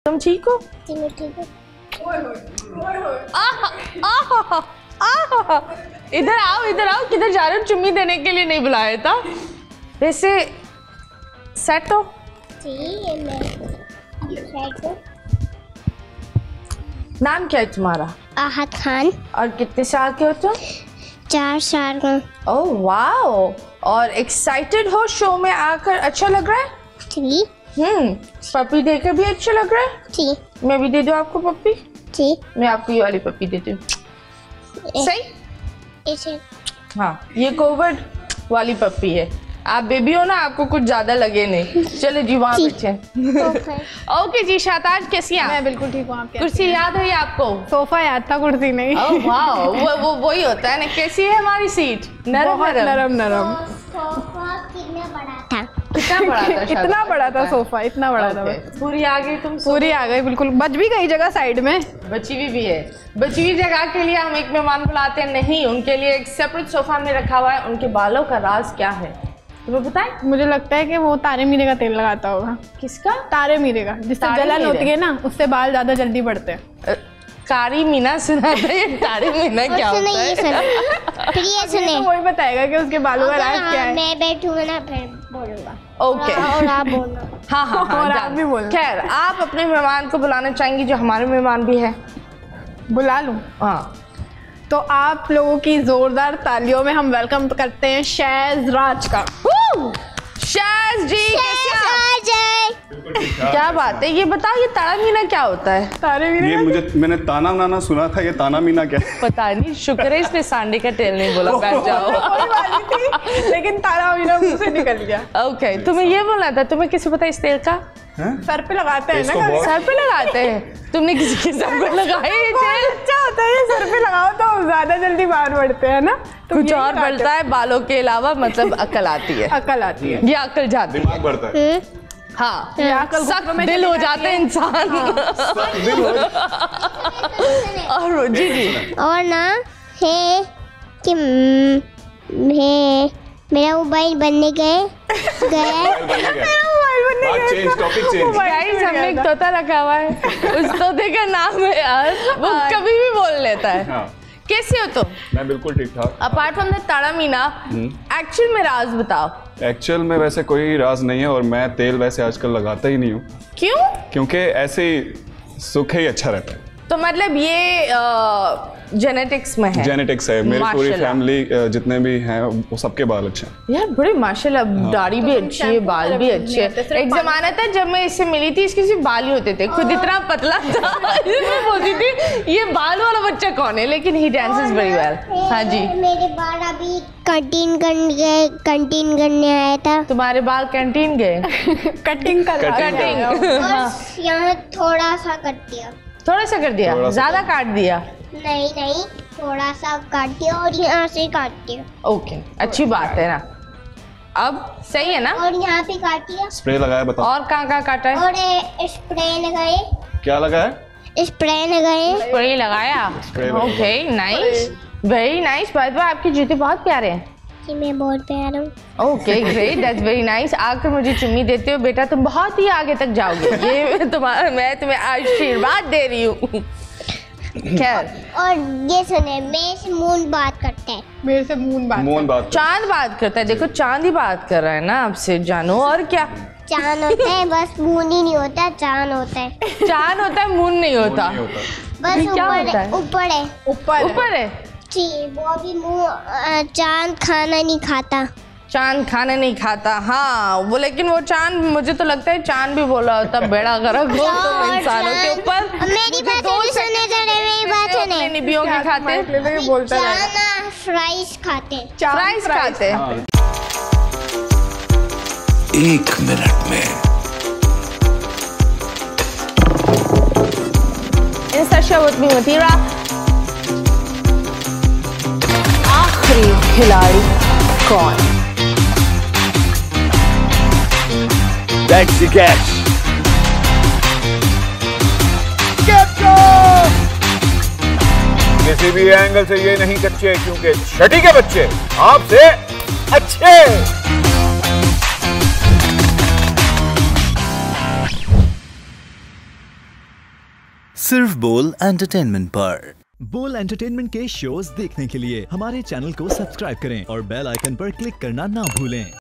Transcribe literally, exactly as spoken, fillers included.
तुम ठीक हो? मैं ठीक हूँ। इधर आओ, इधर आओ। किधर जा रहे हो? चुम्मी देने के लिए नहीं बुलाया था। वैसे सेट हो? जी, मैं सेट हूँ। नाम क्या है तुम्हारा? आहत खान। और कितने साल के हो तुम? चार साल का। Oh wow. और एक्साइटेड हो शो में आकर? अच्छा लग रहा है? जी। हम्म पपी देकर भी अच्छा लग रहा है? जी। मैं भी दे दूं आपको पपी? जी। मैं आपको ये वाली पपी देती हूँ। सही? ऐसे। हाँ, ये कोविड वाली पपी है। आप बेबी हो ना, आपको कुछ ज्यादा लगे नहीं। चलो जी वहाँ बैठे। ओके जी। शाताज कैसी हैं? मैं बिल्कुल ठीक हूँ। आप कैसी कुर्सी हैं? याद है आपको? सोफा याद था, कुर्सी नहीं। ओह वाओ, वो वो वही होता है ना। कैसी है हमारी सीट? नरम बहुत नरम नरम। सोफा कितना बड़ा था? कितना बड़ा था? इतना बड़ा था सोफा, इतना बड़ा था। पूरी आ गई तुम? पूरी आ गई बिल्कुल। बच भी गई जगह साइड में। बची हुई भी है। बची हुई जगह के लिए हम एक मेहमान बुलाते हैं नहीं, उनके लिए एक सेपरेट सोफा में रखा हुआ है। उनके बालों का राज क्या है तुम्हें बताएं? मुझे लगता है कि वो तारे मीरे का तेल लगाता होगा। किसका? तारे मीरे का, जिससे जलन होती है ना, उससे बाल ज्यादा जल्दी बढ़ते हैं। कारी मीना सुना था, ये तारे मीना क्या होता है? फिर ये सुने, तो वही बताएगा कि उसके बालों का राज क्या है। मैं बैठूंगा ना फिर बोलूंगा। ओके। और आप बोलना। हाँ हाँ हाँ। और आप भी बोलना। खैर, आप अपने मेहमान को बुलाना चाहेंगी जो हमारे मेहमान भी है? बुला लूं? हाँ। तो आप लोगों की जोरदार तालियों में हम वेलकम करते हैं शैज राज का। शैज जी कैसे हैं आप? जय। क्या बात है, ये बताओ ये तारा मीना क्या होता है? तारे मीरे ये मुझे मैंने ताना नाना सुना था, ये ताना मीना क्या है? पता नहीं, शुक्र है इसने सांडे का तेल नहीं बोला। बैठ जाओ। कोई बात नहीं थी, लेकिन तारा मीरा मुंह से निकल गया। ओके, तुम्हें ये बोलना था। तुम्हें किसे पता इस तेल का? सर पे लगाते हैं ना इसको कभी। बहुत- सर पे लगाते हैं? तुमने किसी के सर पे लगाए ये तेल? अच्छा होता है, सर पे लगाओ तो ज्यादा जल्दी बाल बढ़ते हैं ना। तो कुछ यही और लगाते बढ़ता है बालों के अलावा, मतलब अकल आती है। हैं। अकल आती है। ये अकल जाती है। दिमाग बढ़ता है। हाँ, ये अकल सख्त घुटनों में दिल चली हो जाती जाता है है। इंसान। दिल हो- और जी जी और ना है कि म- है मेरा मोबाइल बनने गए गए बात चेंज, टॉपिक चेंज। गाइस, हमने एक तोता रखा हुआ है। उस तोते का नाम है यार, वो कभी भी बोल लेता है। हाँ, कैसे हो तुम? मैं बिल्कुल ठीक ठाक। Apart from the Tara Meena, actual में राज बताओ। एक्चुअल में वैसे कोई राज नहीं है, और मैं तेल वैसे आजकल लगाता ही नहीं हूँ, क्यों? क्योंकि ऐसे ही सुख ही अच्छा रहता है। तो मतलब ये जेनेटिक्स में है? जेनेटिक्स है। मेरी पूरी माशाल्लाह। फैमिली जितने भी हैं वो सबके बाल अच्छे हैं। यार बड़े माशाल्लाह, दाढ़ी भी अच्छी है, बाल भी अच्छे हैं। एक जमाना था जब मैं इससे मिली थी, इसके सिर्फ बाल ही होते थे, खुद इतना पतला था। मैं बोलती थी ये बाल वाला बच्चा कौन है, लेकिन ही डांसेस वेरी वेल। हाँ जी। मेरे बाल अभी कैंटीन करने गए कैंटीन करने आया था। तुम्हारे बाल कैंटीन गए? कटिंग कर रहा है। कटिंग और यहाँ थोड़ा सा कट दिया। थोड़ा सा कर दिया? थोड़ा सा ज्यादा काट दिया? नहीं नहीं, थोड़ा सा काट दिया और यहाँ से काट दिया। ओके, अच्छी बात है ना। अब सही है ना? और यहाँ पे काट दिया। स्प्रे लगाया, बताओ। और कहाँ कहाँ काटा है? और ए, स्प्रे लगाए। क्या लगाया? स्प्रे लगाए। स्प्रे लगाया? स्प्रे लगाया। Okay, nice, very nice. By the way, आपके जूते बहुत प्यारे हैं। जी, मैं बहुत प्यारा हूँ। Okay great, that's very nice. आकर मुझे चुम्मी देते हो बेटा, तुम बहुत ही आगे तक जाओगे। ये तुम्हारा, मैं तुम्हें आशीर्वाद दे रही हूँ। खैर, और ये सुने, मेरे से मून बात करते हैं। मेरे से मून बात मोहन बात। चांद बात करता है। देखो चांद ही बात कर रहा है ना आपसे, जानो। और क्या? चांद होता है, बस मून ही नहीं होता, चांद होता है। चांद होता है, मून नहीं होता। नहीं होता। बस क्या ऊपर होता है, है? ऊपर है। ऊपर ऊपर है? जी, वो भी मुंह चांद खाना नहीं खाता। चांद खाना नहीं खाता? हाँ, वो लेकिन वो चांद, मुझे तो लगता है चांद भी बोला होता बेड़ा गर्क हो तुम इंसानों के ऊपर। मेरी बात सुने जरा, मेरी बात सुने। निबियों के खाते, बोलता है। चांद फ्राइज खाते हैं। फ्राइज खाते। एक मिनट में Insta share with me Mathira। आखिरी खिलाड़ी कौन? That's the catch. किसी भी एंगल से ये नहीं कच्चे, क्योंकि छठी के बच्चे आपसे अच्छे। सिर्फ बोल एंटरटेनमेंट पर। बोल एंटरटेनमेंट के शोज देखने के लिए हमारे चैनल को सब्सक्राइब करें और बेल आइकन पर क्लिक करना ना भूलें।